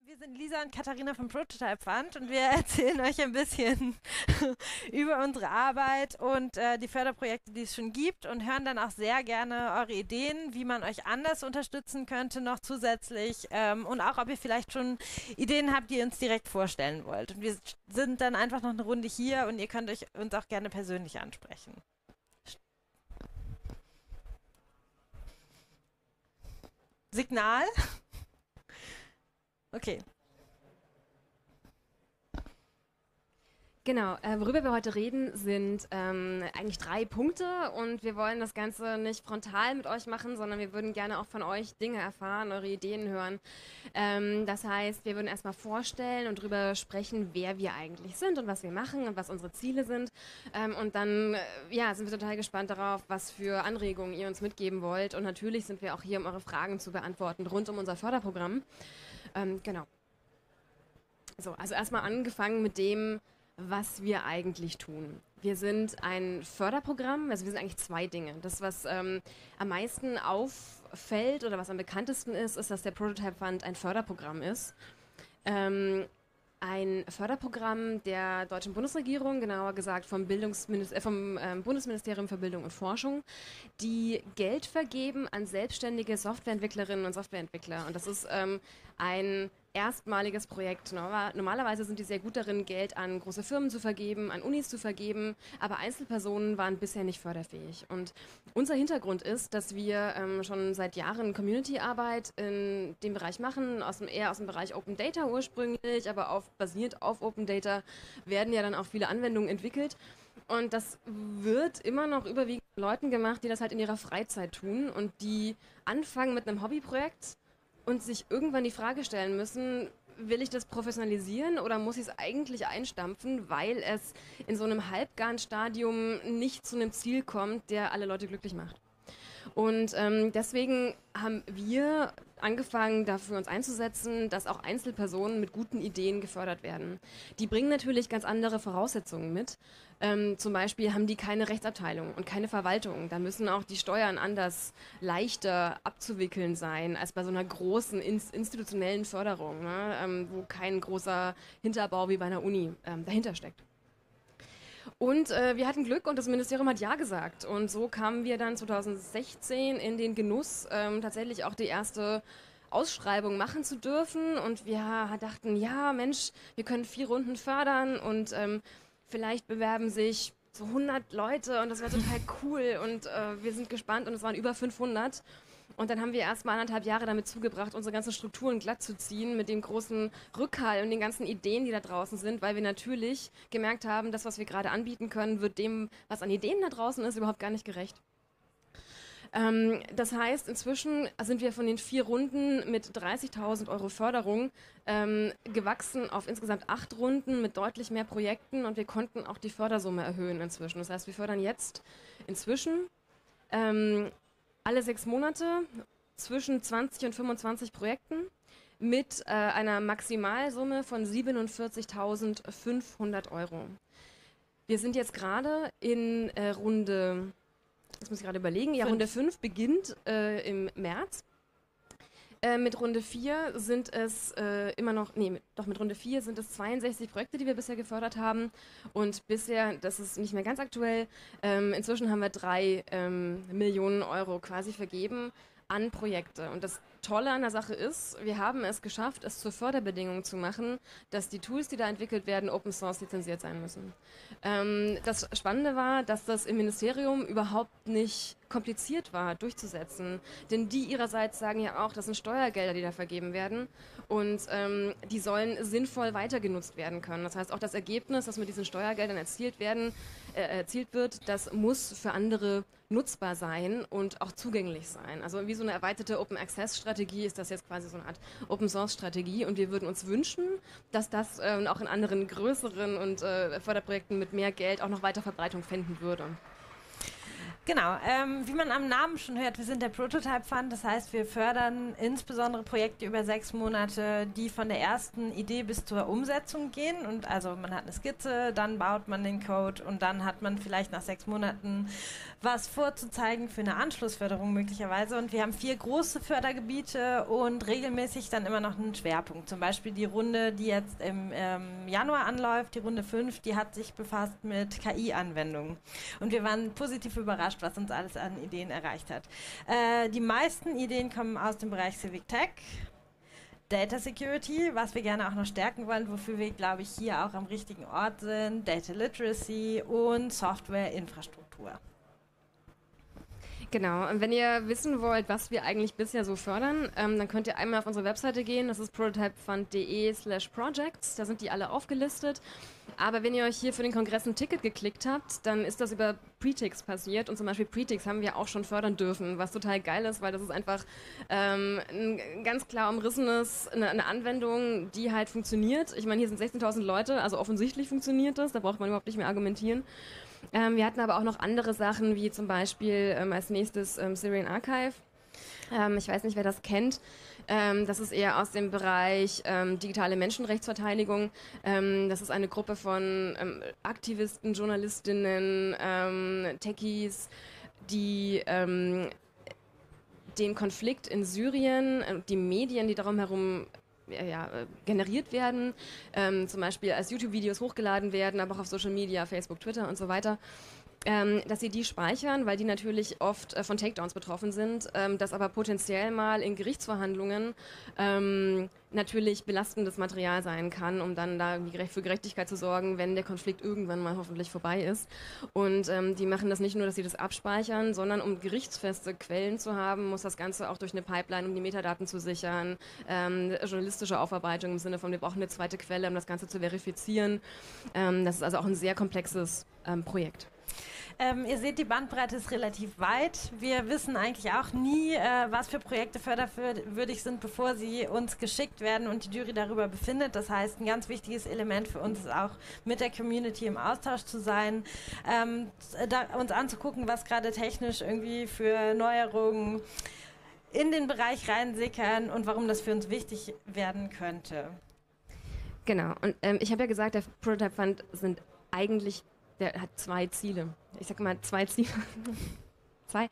Wir sind Lisa und Katharina vom Prototype Fund und wir erzählen euch ein bisschen über unsere Arbeit und die Förderprojekte, die es schon gibt und hören dann auch sehr gerne eure Ideen, wie man euch anders unterstützen könnte noch zusätzlich und auch, ob ihr vielleicht schon Ideen habt, die ihr uns direkt vorstellen wollt. Und wir sind dann einfach noch eine Runde hier und ihr könnt euch uns auch gerne persönlich ansprechen. Signal? Okay. Genau, worüber wir heute reden, sind eigentlich 3 Punkte und wir wollen das Ganze nicht frontal mit euch machen, sondern wir würden gerne auch von euch Dinge erfahren, eure Ideen hören. Das heißt, wir würden erstmal vorstellen und darüber sprechen, wer wir eigentlich sind und was wir machen und was unsere Ziele sind. Und dann sind wir total gespannt darauf, was für Anregungen ihr uns mitgeben wollt. Und natürlich sind wir auch hier, um eure Fragen zu beantworten, rund um unser Förderprogramm. Genau. So, also erstmal angefangen mit dem, was wir eigentlich tun. Wir sind ein Förderprogramm, also wir sind eigentlich 2 Dinge. Das, was am meisten auffällt oder was am bekanntesten ist, ist, dass der Prototype Fund ein Förderprogramm ist. Ein Förderprogramm der deutschen Bundesregierung, genauer gesagt vom Bundesministerium für Bildung und Forschung, die Geld vergeben an selbstständige Softwareentwicklerinnen und Softwareentwickler. Und das ist ein erstmaliges Projekt. Normalerweise sind die sehr gut darin, Geld an große Firmen zu vergeben, an Unis zu vergeben, aber Einzelpersonen waren bisher nicht förderfähig. Und unser Hintergrund ist, dass wir schon seit Jahren Community-Arbeit in dem Bereich machen, eher aus dem Bereich Open Data ursprünglich, aber basierend auf Open Data werden ja dann auch viele Anwendungen entwickelt. Und das wird immer noch überwiegend von Leuten gemacht, die das halt in ihrer Freizeit tun und die anfangen mit einem Hobbyprojekt und sich irgendwann die Frage stellen müssen, will ich das professionalisieren oder muss ich es eigentlich einstampfen, weil es in so einem halbgaren Stadium nicht zu einem Ziel kommt, der alle Leute glücklich macht. Und deswegen haben wir angefangen, dafür uns einzusetzen, dass auch Einzelpersonen mit guten Ideen gefördert werden. Die bringen natürlich ganz andere Voraussetzungen mit. Zum Beispiel haben die keine Rechtsabteilung und keine Verwaltung. Da müssen auch die Steuern anders leichter abzuwickeln sein als bei so einer großen institutionellen Förderung, ne? Wo kein großer Hinterbau wie bei einer Uni dahinter steckt. Und wir hatten Glück und das Ministerium hat ja gesagt. Und so kamen wir dann 2016 in den Genuss, tatsächlich auch die erste Ausschreibung machen zu dürfen. Und wir dachten, ja Mensch, wir können 4 Runden fördern und vielleicht bewerben sich so 100 Leute und das wäre total cool. Und wir sind gespannt und es waren über 500. Und dann haben wir erst mal 1,5 Jahre damit zugebracht, unsere ganzen Strukturen glatt zu ziehen mit dem großen Rückhall und den ganzen Ideen, die da draußen sind, weil wir natürlich gemerkt haben, das, was wir gerade anbieten können, wird dem, was an Ideen da draußen ist, überhaupt gar nicht gerecht. Das heißt, inzwischen sind wir von den 4 Runden mit 30.000 Euro Förderung gewachsen auf insgesamt 8 Runden mit deutlich mehr Projekten und wir konnten auch die Fördersumme erhöhen inzwischen. Das heißt, wir fördern jetzt inzwischen alle 6 Monate zwischen 20 und 25 Projekten mit einer Maximalsumme von 47.500 Euro. Wir sind jetzt gerade in Runde, das muss ich gerade überlegen, ja, Runde 5 beginnt im März. Mit Runde 4 sind es mit Runde 4 sind es 62 Projekte, die wir bisher gefördert haben. Und bisher, das ist nicht mehr ganz aktuell, inzwischen haben wir 3 Millionen Euro quasi vergeben an Projekte. Und das Tolle an der Sache ist, wir haben es geschafft, es zur Förderbedingung zu machen, dass die Tools, die da entwickelt werden, Open Source lizenziert sein müssen. Das Spannende war, dass das im Ministerium überhaupt nicht kompliziert war, durchzusetzen. Denn die ihrerseits sagen ja auch, das sind Steuergelder, die da vergeben werden und die sollen sinnvoll weitergenutzt werden können. Das heißt, auch das Ergebnis, das mit diesen Steuergeldern erzielt wird, das muss für andere nutzbar sein und auch zugänglich sein. Also wie so eine erweiterte Open-Access-Strategie ist das jetzt quasi so eine Art Open-Source-Strategie und wir würden uns wünschen, dass das auch in anderen größeren und Förderprojekten mit mehr Geld auch noch weiter Verbreitung finden würde. Genau, wie man am Namen schon hört, wir sind der Prototype Fund, das heißt, wir fördern insbesondere Projekte über 6 Monate, die von der ersten Idee bis zur Umsetzung gehen. Und also man hat eine Skizze, dann baut man den Code und dann hat man vielleicht nach 6 Monaten was vorzuzeigen für eine Anschlussförderung möglicherweise. Und wir haben 4 große Fördergebiete und regelmäßig dann immer noch einen Schwerpunkt. Zum Beispiel die Runde, die jetzt im Januar anläuft, die Runde 5, die hat sich befasst mit KI-Anwendungen. Und wir waren positiv überrascht, was uns alles an Ideen erreicht hat. Die meisten Ideen kommen aus dem Bereich Civic Tech, Data Security, was wir gerne auch noch stärken wollen, wofür wir, glaube ich, hier auch am richtigen Ort sind, Data Literacy und Software-Infrastruktur. Genau, und wenn ihr wissen wollt, was wir eigentlich bisher so fördern, dann könnt ihr einmal auf unsere Webseite gehen, das ist prototypefund.de/projects, da sind die alle aufgelistet. Aber wenn ihr euch hier für den Kongress ein Ticket geklickt habt, dann ist das über Pretix passiert und zum Beispiel Pretix haben wir auch schon fördern dürfen, was total geil ist, weil das ist einfach ein ganz klar umrissenes, eine Anwendung, die halt funktioniert. Ich meine, hier sind 16.000 Leute, also offensichtlich funktioniert das, da braucht man überhaupt nicht mehr argumentieren. Wir hatten aber auch noch andere Sachen, wie zum Beispiel als nächstes Syrian Archive. Ich weiß nicht, wer das kennt. Das ist eher aus dem Bereich digitale Menschenrechtsverteidigung. Das ist eine Gruppe von Aktivisten, Journalistinnen, Techies, die den Konflikt in Syrien, die Medien, die darum herum generiert werden, zum Beispiel als YouTube-Videos hochgeladen werden, aber auch auf Social Media, Facebook, Twitter und so weiter, dass sie die speichern, weil die natürlich oft von Takedowns betroffen sind, das aber potenziell mal in Gerichtsverhandlungen natürlich belastendes Material sein kann, um dann da für Gerechtigkeit zu sorgen, wenn der Konflikt irgendwann mal hoffentlich vorbei ist. Und die machen das nicht nur, dass sie das abspeichern, sondern um gerichtsfeste Quellen zu haben, muss das Ganze auch durch eine Pipeline, um die Metadaten zu sichern, journalistische Aufarbeitung im Sinne von, wir brauchen eine zweite Quelle, um das Ganze zu verifizieren. Das ist also auch ein sehr komplexes Projekt. Ihr seht, die Bandbreite ist relativ weit. Wir wissen eigentlich auch nie, was für Projekte förderwürdig sind, bevor sie uns geschickt werden und die Jury darüber befindet. Das heißt, ein ganz wichtiges Element für uns ist auch, mit der Community im Austausch zu sein, uns anzugucken, was gerade technisch irgendwie für Neuerungen in den Bereich reinsickern und warum das für uns wichtig werden könnte. Genau, und ich habe ja gesagt, der Prototype Fund der hat 2 Ziele. Ich sage mal 2 Ziele. 2.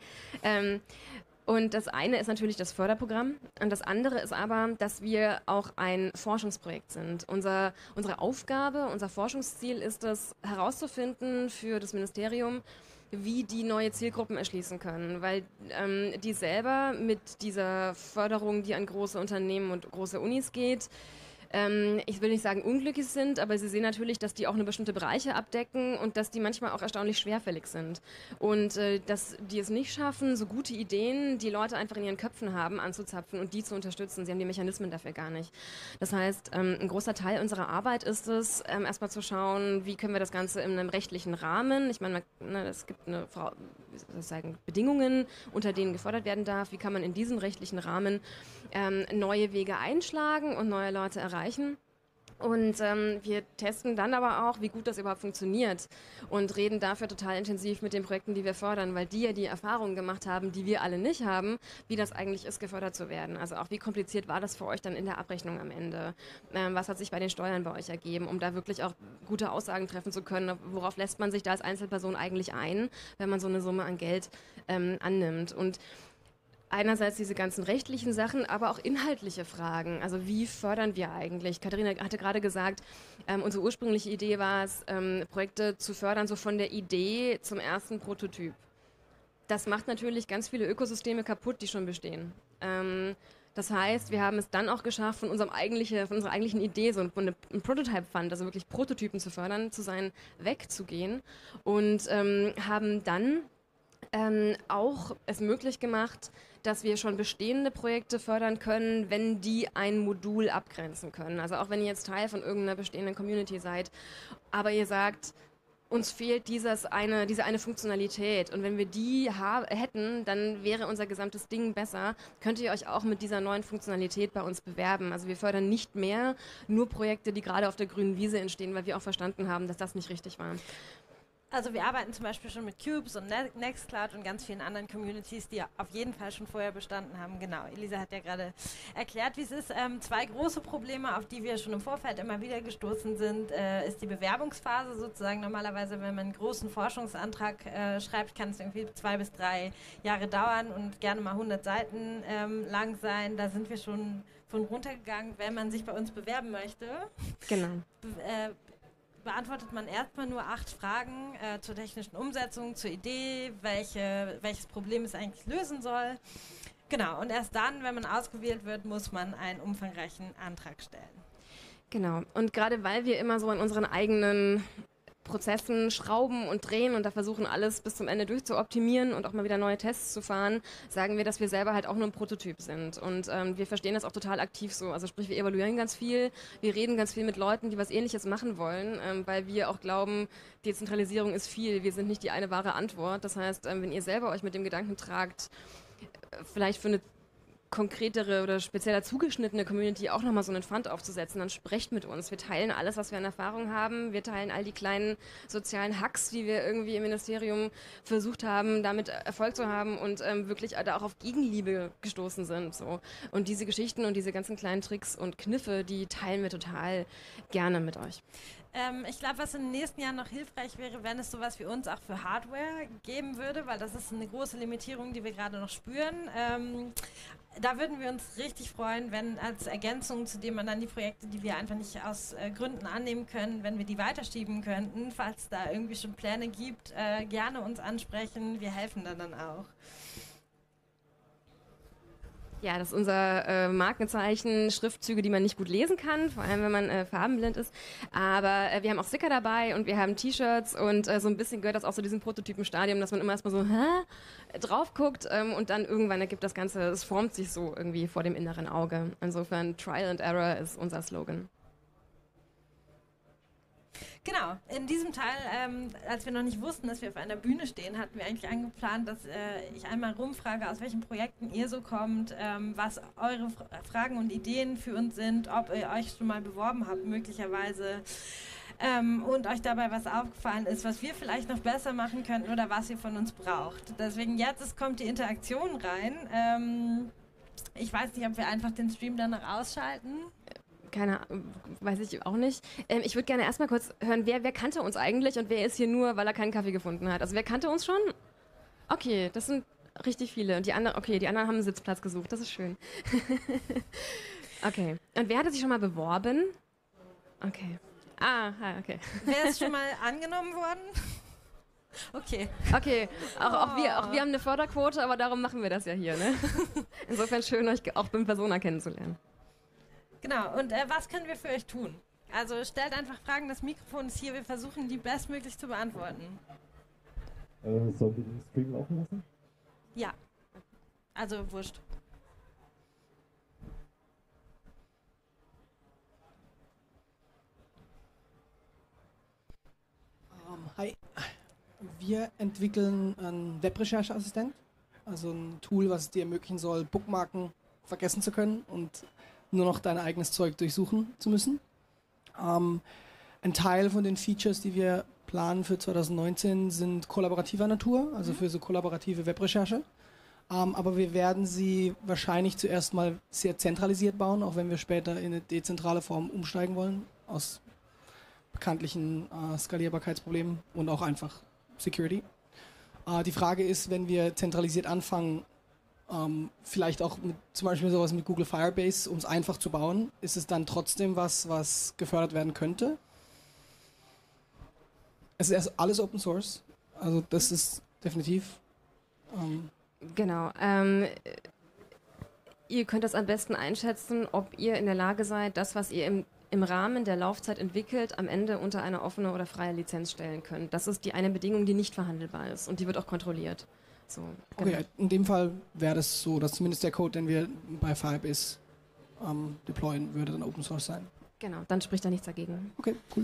Und das eine ist natürlich das Förderprogramm und das andere ist aber, dass wir auch ein Forschungsprojekt sind. Unsere Aufgabe, unser Forschungsziel ist es, herauszufinden für das Ministerium, wie die neue Zielgruppen erschließen können, weil die selber mit dieser Förderung, die an große Unternehmen und große Unis geht, ich will nicht sagen unglücklich sind, aber sie sehen natürlich, dass die auch eine bestimmte Bereiche abdecken und dass die manchmal auch erstaunlich schwerfällig sind. Und dass die es nicht schaffen, so gute Ideen, die Leute einfach in ihren Köpfen haben, anzuzapfen und die zu unterstützen. Sie haben die Mechanismen dafür gar nicht. Das heißt, ein großer Teil unserer Arbeit ist es, erstmal zu schauen, wie können wir das Ganze in einem rechtlichen Rahmen, ich meine, es gibt Bedingungen, unter denen gefördert werden darf, wie kann man in diesem rechtlichen Rahmen neue Wege einschlagen und neue Leute erreichen. Und wir testen dann aber auch, wie gut das überhaupt funktioniert und reden dafür total intensiv mit den Projekten, die wir fördern, weil die ja die Erfahrungen gemacht haben, die wir alle nicht haben, wie das eigentlich ist, gefördert zu werden. Also auch wie kompliziert war das für euch dann in der Abrechnung am Ende? Was hat sich bei den Steuern bei euch ergeben, um da wirklich auch gute Aussagen treffen zu können? Worauf lässt man sich da als Einzelperson eigentlich ein, wenn man so eine Summe an Geld annimmt? Und einerseits diese ganzen rechtlichen Sachen, aber auch inhaltliche Fragen. Also wie fördern wir eigentlich? Katharina hatte gerade gesagt, unsere ursprüngliche Idee war es, Projekte zu fördern, so von der Idee zum ersten Prototyp. Das macht natürlich ganz viele Ökosysteme kaputt, die schon bestehen. Das heißt, wir haben es dann auch geschafft, von unserer eigentlichen Idee, so ein Prototype Fund, also wirklich Prototypen zu fördern, zu sein, wegzugehen und haben dann auch es möglich gemacht, dass wir schon bestehende Projekte fördern können, wenn die ein Modul abgrenzen können. Also auch wenn ihr jetzt Teil von irgendeiner bestehenden Community seid, aber ihr sagt, uns fehlt diese eine Funktionalität und wenn wir die hätten, dann wäre unser gesamtes Ding besser, könnt ihr euch auch mit dieser neuen Funktionalität bei uns bewerben. Also wir fördern nicht mehr nur Projekte, die gerade auf der grünen Wiese entstehen, weil wir auch verstanden haben, dass das nicht richtig war. Also wir arbeiten zum Beispiel schon mit Cubes und Nextcloud und ganz vielen anderen Communities, die auf jeden Fall schon vorher bestanden haben. Genau, Elisa hat ja gerade erklärt, wie es ist. Zwei große Probleme, auf die wir schon im Vorfeld immer wieder gestoßen sind, ist die Bewerbungsphase sozusagen. Normalerweise, wenn man einen großen Forschungsantrag schreibt, kann es irgendwie 2 bis 3 Jahre dauern und gerne mal 100 Seiten lang sein. Da sind wir schon von runtergegangen, wenn man sich bei uns bewerben möchte. Genau. Beantwortet man erstmal nur 8 Fragen zur technischen Umsetzung, zur Idee, welches Problem es eigentlich lösen soll. Genau, und erst dann, wenn man ausgewählt wird, muss man einen umfangreichen Antrag stellen. Genau, und gerade weil wir immer so an unseren eigenen Prozessen schrauben und drehen und da versuchen, alles bis zum Ende durchzuoptimieren und auch mal wieder neue Tests zu fahren, sagen wir, dass wir selber halt auch nur ein Prototyp sind. Und wir verstehen das auch total aktiv so. Also sprich, wir evaluieren ganz viel, wir reden ganz viel mit Leuten, die was Ähnliches machen wollen, weil wir auch glauben, Dezentralisierung ist viel. Wir sind nicht die eine wahre Antwort. Das heißt, wenn ihr selber euch mit dem Gedanken tragt, vielleicht für eine konkretere oder spezieller zugeschnittene Community auch nochmal so einen Fund aufzusetzen, dann sprecht mit uns. Wir teilen alles, was wir an Erfahrung haben. Wir teilen all die kleinen sozialen Hacks, die wir irgendwie im Ministerium versucht haben, damit Erfolg zu haben und wirklich da auch auf Gegenliebe gestoßen sind. So. Und diese Geschichten und diese ganzen kleinen Tricks und Kniffe, die teilen wir total gerne mit euch. Ich glaube, was in den nächsten Jahren noch hilfreich wäre, wenn es sowas wie uns auch für Hardware geben würde, weil das ist eine große Limitierung, die wir gerade noch spüren. Da würden wir uns richtig freuen, wenn als Ergänzung zu dem dann die Projekte, die wir einfach nicht aus Gründen annehmen können, wenn wir die weiterschieben könnten. Falls es da irgendwie schon Pläne gibt, gerne uns ansprechen. Wir helfen dann auch. Ja, das ist unser Markenzeichen, Schriftzüge, die man nicht gut lesen kann, vor allem wenn man farbenblind ist. Aber wir haben auch Sticker dabei und wir haben T-Shirts und so ein bisschen gehört das auch zu diesem Prototypenstadium, dass man immer erstmal so drauf guckt und dann irgendwann ergibt das Ganze, es formt sich so irgendwie vor dem inneren Auge. Insofern Trial and Error ist unser Slogan. Genau, in diesem Teil, als wir noch nicht wussten, dass wir auf einer Bühne stehen, hatten wir eigentlich angeplant, dass ich einmal rumfrage, aus welchen Projekten ihr so kommt, was eure Fragen und Ideen für uns sind, ob ihr euch schon mal beworben habt, möglicherweise, und euch dabei was aufgefallen ist, was wir vielleicht noch besser machen könnten oder was ihr von uns braucht. Deswegen jetzt kommt die Interaktion rein. Ich weiß nicht, ob wir einfach den Stream dann noch ausschalten. Keine Ahnung, weiß ich auch nicht. Ich würde gerne erstmal kurz hören, wer kannte uns eigentlich und wer ist hier nur, weil er keinen Kaffee gefunden hat? Also wer kannte uns schon? Okay, das sind richtig viele. Und die anderen haben einen Sitzplatz gesucht, das ist schön. Okay. Und wer hatte sich schon mal beworben? Okay. Okay. Wer ist schon mal angenommen worden? Okay. Okay, auch wir haben eine Förderquote, aber darum machen wir das ja hier, ne? Insofern schön, euch auch beim Persona kennenzulernen. Genau, und was können wir für euch tun? Also stellt einfach Fragen, das Mikrofon ist hier, wir versuchen die bestmöglich zu beantworten. Sollen wir den Stream laufen lassen? Ja, also wurscht. Hi, wir entwickeln einen Webrechercheassistent, also ein Tool, was es dir ermöglichen soll, Bookmarken vergessen zu können und nur noch dein eigenes Zeug durchsuchen zu müssen. Ein Teil von den Features, die wir planen für 2019, sind kollaborativer Natur, also für so kollaborative Webrecherche. Aber wir werden sie wahrscheinlich zuerst mal sehr zentralisiert bauen, auch wenn wir später in eine dezentrale Form umsteigen wollen, aus bekanntlichen Skalierbarkeitsproblemen und auch einfach Security. Die Frage ist, wenn wir zentralisiert anfangen, vielleicht auch zum Beispiel sowas mit Google Firebase, um es einfach zu bauen, ist es dann trotzdem was gefördert werden könnte? Es ist alles Open Source, also das ist definitiv. Genau. Ihr könnt das am besten einschätzen, ob ihr in der Lage seid, das, was ihr im Rahmen der Laufzeit entwickelt, am Ende unter eine offene oder freie Lizenz stellen könnt. Das ist die eine Bedingung, die nicht verhandelbar ist und die wird auch kontrolliert. So, genau. Okay, in dem Fall wäre das so, dass zumindest der Code, den wir bei Firebase deployen, würde dann Open Source sein. Genau, dann spricht da nichts dagegen. Okay, cool.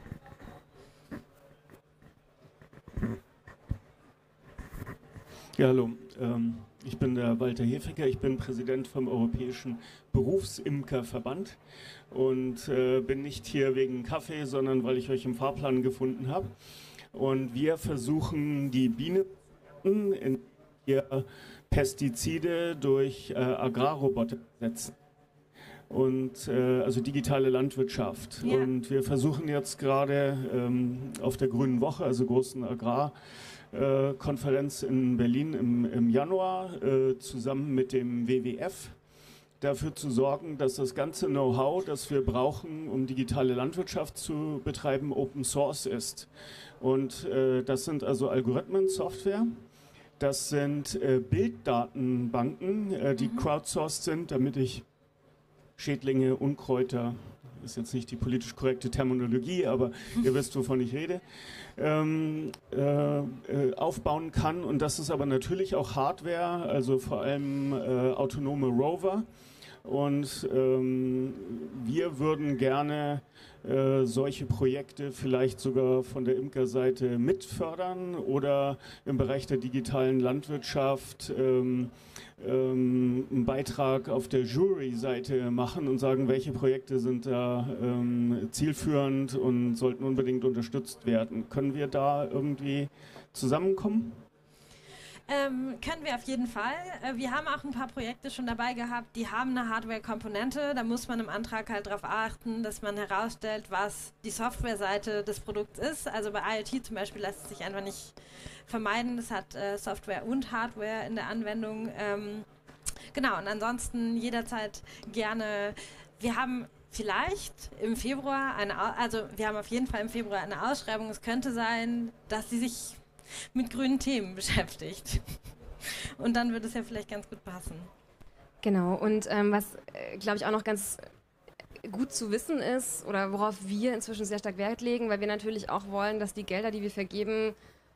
Ja, hallo. Ich bin der Walter Hefecker, ich bin Präsident vom Europäischen Berufsimkerverband und bin nicht hier wegen Kaffee, sondern weil ich euch im Fahrplan gefunden habe. Und wir versuchen, die Biene in ihr Pestizide durch Agrarroboter zu setzen. Und also digitale Landwirtschaft. Ja. Und wir versuchen jetzt gerade auf der Grünen Woche, also großen Agrarkonferenz in Berlin im Januar, zusammen mit dem WWF, dafür zu sorgen, dass das ganze Know-how, das wir brauchen, um digitale Landwirtschaft zu betreiben, Open Source ist. Und das sind also Algorithmen, Software. Das sind Bilddatenbanken, die crowdsourced sind, damit ich Schädlinge, Unkräuter, ist jetzt nicht die politisch korrekte Terminologie, aber ihr wisst, wovon ich rede, aufbauen kann. Und das ist aber natürlich auch Hardware, also vor allem autonome Rover. Und wir würden gerne solche Projekte vielleicht sogar von der Imkerseite mitfördern oder im Bereich der digitalen Landwirtschaft einen Beitrag auf der Jury-Seite machen und sagen, welche Projekte sind da zielführend und sollten unbedingt unterstützt werden. Können wir da irgendwie zusammenkommen? Können wir auf jeden Fall. Wir haben auch ein paar Projekte schon dabei gehabt, die haben eine Hardware-Komponente. Da muss man im Antrag halt darauf achten, dass man herausstellt, was die Softwareseite des Produkts ist. Also bei IoT zum Beispiel lässt es sich einfach nicht vermeiden. Das hat Software und Hardware in der Anwendung. Genau, und ansonsten jederzeit gerne. Wir haben vielleicht im Februar wir haben auf jeden Fall im Februar eine Ausschreibung. Es könnte sein, dass sie sich mit grünen Themen beschäftigt. Und dann wird es ja vielleicht ganz gut passen. Genau, und was, glaube ich, auch noch ganz gut zu wissen ist, oder worauf wir inzwischen sehr stark Wert legen, weil wir natürlich auch wollen, dass die Gelder, die wir vergeben,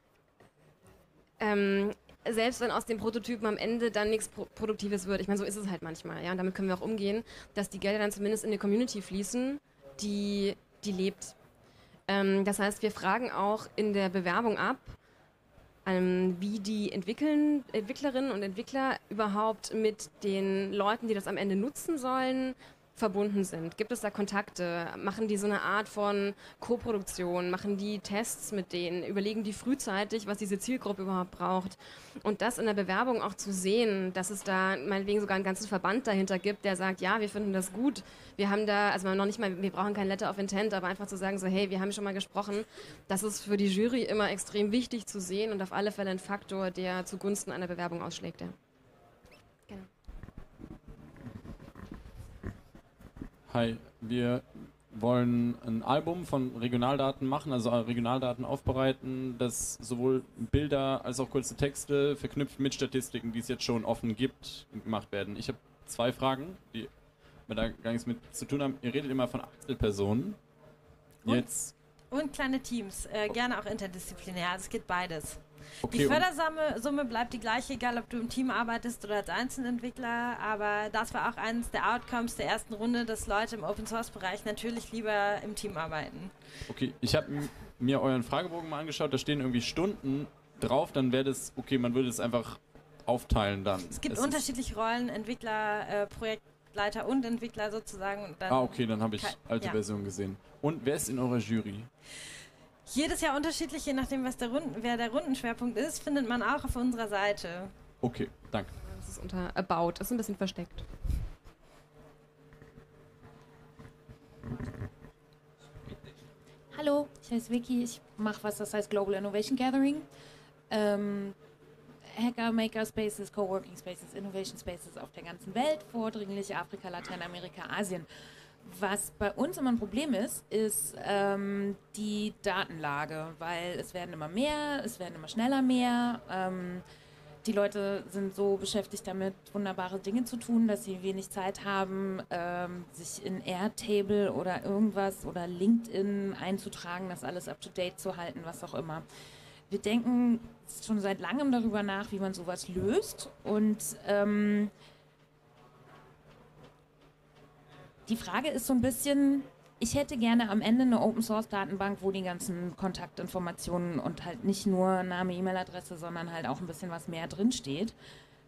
selbst wenn aus den Prototypen am Ende dann nichts Produktives wird, ich meine, so ist es halt manchmal, ja, und damit können wir auch umgehen, dass die Gelder dann zumindest in die Community fließen, die lebt. Das heißt, wir fragen auch in der Bewerbung ab, wie die Entwicklerinnen und Entwickler überhaupt mit den Leuten, die das am Ende nutzen sollen, verbunden sind. Gibt es da Kontakte? Machen die so eine Art von Co-Produktion? Machen die Tests mit denen? Überlegen die frühzeitig, was diese Zielgruppe überhaupt braucht? Und das in der Bewerbung auch zu sehen, dass es da meinetwegen sogar einen ganzen Verband dahinter gibt, der sagt, ja, wir finden das gut. Wir haben da, also noch nicht mal, wir brauchen kein Letter of Intent, aber einfach zu sagen, so, hey, wir haben schon mal gesprochen. Das ist für die Jury immer extrem wichtig zu sehen und auf alle Fälle ein Faktor, der zugunsten einer Bewerbung ausschlägt. Ja. Genau. Hi, wir wollen ein Album von Regionaldaten machen, also Regionaldaten aufbereiten, das sowohl Bilder als auch kurze Texte verknüpft mit Statistiken, die es jetzt schon offen gibt, gemacht werden. Ich habe 2 Fragen, die da gar nichts mit zu tun haben. Ihr redet immer von Einzelpersonen. Und kleine Teams, gerne auch interdisziplinär, also es geht beides. Okay, Die Fördersumme bleibt die gleiche, egal ob du im Team arbeitest oder als Einzelentwickler, aber das war auch eines der Outcomes der ersten Runde, dass Leute im Open-Source-Bereich natürlich lieber im Team arbeiten. Okay, ich habe mir euren Fragebogen mal angeschaut, da stehen irgendwie Stunden drauf, dann wäre das, okay, man würde es einfach aufteilen dann. Es gibt unterschiedliche Rollen, Entwickler, Projektleiter und Entwickler sozusagen. Und dann okay, dann habe ich alte Version gesehen. Und wer ist in eurer Jury? Jedes Jahr unterschiedlich, je nachdem, wer der Rundenschwerpunkt ist, findet man auch auf unserer Seite. Okay, danke. Das ist unter About, das ist ein bisschen versteckt. Hallo, ich heiße Vicky, ich mache was, das heißt Global Innovation Gathering. Hacker, Makerspaces, Coworking Spaces, Innovation Spaces auf der ganzen Welt, vordringlich Afrika, Lateinamerika, Asien. Was bei uns immer ein Problem ist die Datenlage, weil es werden immer mehr, es werden immer schneller mehr. Die Leute sind so beschäftigt damit, wunderbare Dinge zu tun, dass sie wenig Zeit haben, sich in Airtable oder irgendwas oder LinkedIn einzutragen, das alles up-to-date zu halten, was auch immer. Wir denken schon seit langem darüber nach, wie man sowas löst und die Frage ist so ein bisschen, ich hätte gerne am Ende eine Open-Source-Datenbank, wo die ganzen Kontaktinformationen und halt nicht nur Name, E-Mail-Adresse, sondern halt auch ein bisschen was mehr drinsteht.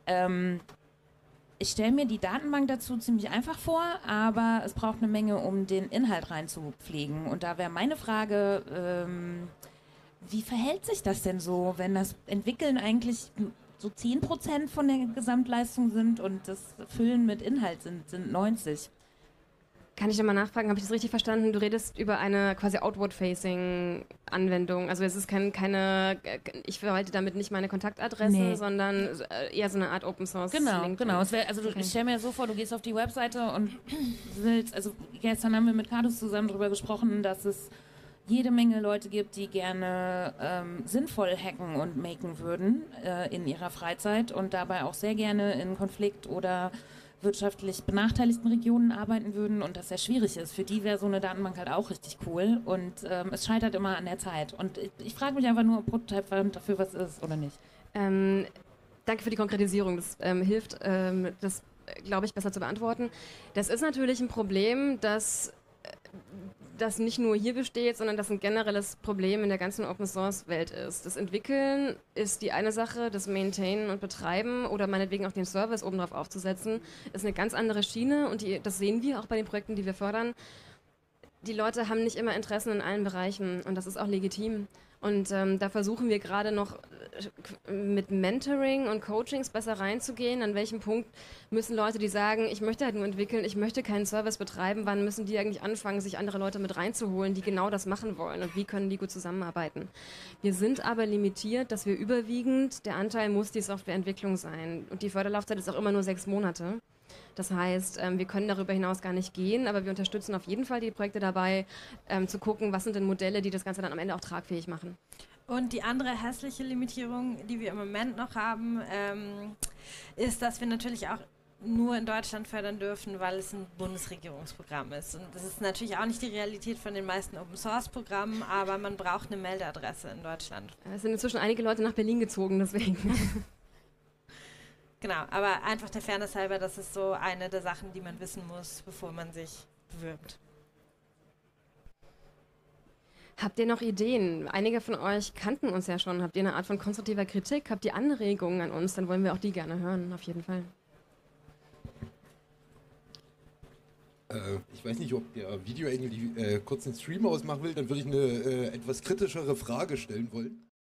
Ich stelle mir die Datenbank dazu ziemlich einfach vor, aber es braucht eine Menge, um den Inhalt reinzupflegen. Und da wäre meine Frage, Wie verhält sich das denn so, wenn das Entwickeln eigentlich so 10% von der Gesamtleistung sind und das Füllen mit Inhalt sind 90%? Kann ich nochmal nachfragen, habe ich das richtig verstanden? Du redest über eine quasi Outward-Facing-Anwendung. Also es ist keine, ich verwalte damit nicht meine Kontaktadresse, sondern eher so eine Art Open-Source. Genau. Okay. Ich stelle mir so vor, du gehst auf die Webseite und willst, also gestern haben wir mit Cardus zusammen darüber gesprochen, dass es jede Menge Leute gibt, die gerne sinnvoll hacken und maken würden in ihrer Freizeit und dabei auch sehr gerne in Konflikt oder wirtschaftlich benachteiligten Regionen arbeiten würden und das sehr schwierig ist. Für die wäre so eine Datenbank halt auch richtig cool und es scheitert immer an der Zeit. Und ich frage mich einfach nur, ob Prototype dafür was ist oder nicht. Danke für die Konkretisierung. Das hilft, das, glaube ich, besser zu beantworten. Das ist natürlich ein Problem, das nicht nur hier besteht, sondern das ein generelles Problem in der ganzen Open-Source-Welt ist. Das Entwickeln ist die eine Sache, das Maintainen und Betreiben oder meinetwegen auch den Service oben drauf aufzusetzen, ist eine ganz andere Schiene und das sehen wir auch bei den Projekten, die wir fördern. Die Leute haben nicht immer Interessen in allen Bereichen und das ist auch legitim. Und da versuchen wir gerade noch mit Mentoring und Coachings besser reinzugehen. An welchem Punkt müssen Leute, die sagen, ich möchte halt nur entwickeln, ich möchte keinen Service betreiben, wann müssen die eigentlich anfangen, sich andere Leute mit reinzuholen, die genau das machen wollen und wie können die gut zusammenarbeiten. Wir sind aber limitiert, dass wir überwiegend, der Anteil muss die Softwareentwicklung sein. Und die Förderlaufzeit ist auch immer nur 6 Monate. Das heißt, wir können darüber hinaus gar nicht gehen, aber wir unterstützen auf jeden Fall die Projekte dabei, zu gucken, was sind denn Modelle, die das Ganze dann am Ende auch tragfähig machen. Und die andere hässliche Limitierung, die wir im Moment noch haben, ist, dass wir natürlich auch nur in Deutschland fördern dürfen, weil es ein Bundesregierungsprogramm ist. Und das ist natürlich auch nicht die Realität von den meisten Open-Source-Programmen, aber man braucht eine Meldeadresse in Deutschland. Es sind inzwischen einige Leute nach Berlin gezogen, deswegen. Genau, aber einfach der Fairness halber, das ist so eine der Sachen, die man wissen muss, bevor man sich bewirbt. Habt ihr noch Ideen? Einige von euch kannten uns ja schon. Habt ihr eine Art von konstruktiver Kritik? Habt ihr Anregungen an uns? Dann wollen wir auch die gerne hören, auf jeden Fall. Ich weiß nicht, ob der Videoengel kurz einen Stream ausmachen will, dann würde ich eine etwas kritischere Frage stellen wollen.